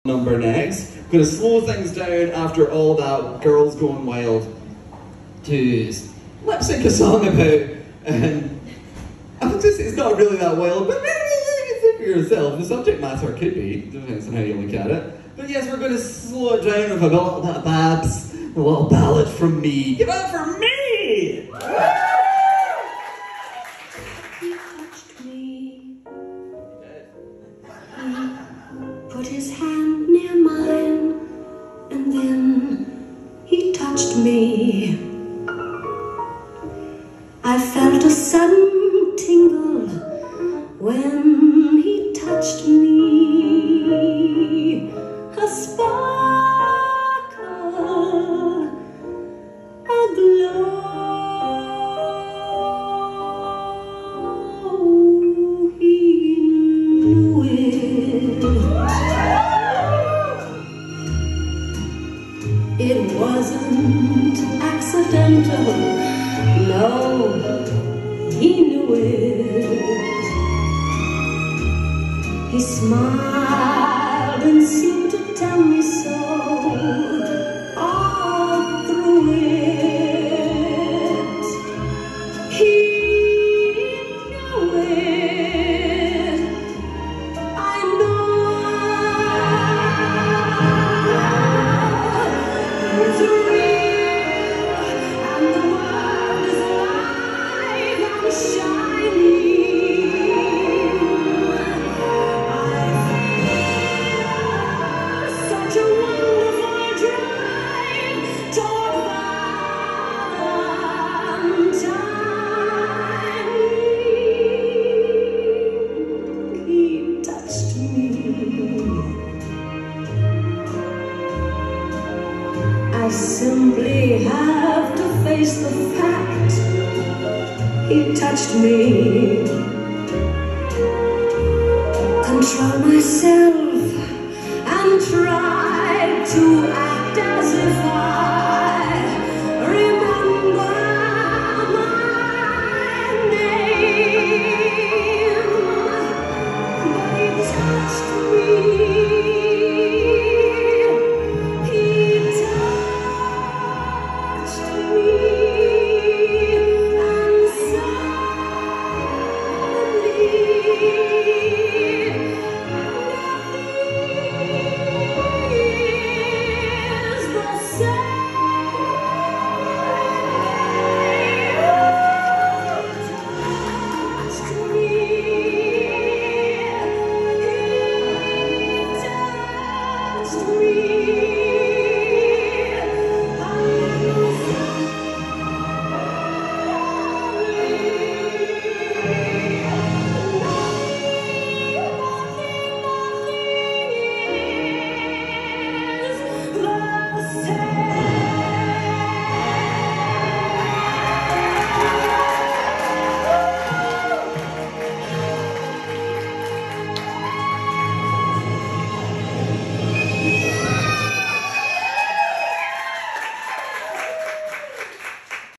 number next. I'm going to slow things down after all that Girls Going Wild to lip sync a song about, I would just say it's not really that wild, but maybe you can think for yourself. The subject matter could be, depends on how you look at it. But yes, we're going to slow it down with a little bit of Babs, a little ballad from me. Give it up for me! He touched me. He put his hand near mine, and then he touched me. I felt a sudden tingle when he touched me. A sparkle, a glow. He knew it. It wasn't accidental. No, he knew it. He smiled and seemed to tell me so all through it. He knew it. I know it's real, and the world is alive and shining. Such a wonderful drive toward Valentine. He touched me. I simply have to face the fact he touched me. Control myself and try to act as if I remember my name. But he touched me. He touched me, and touched me.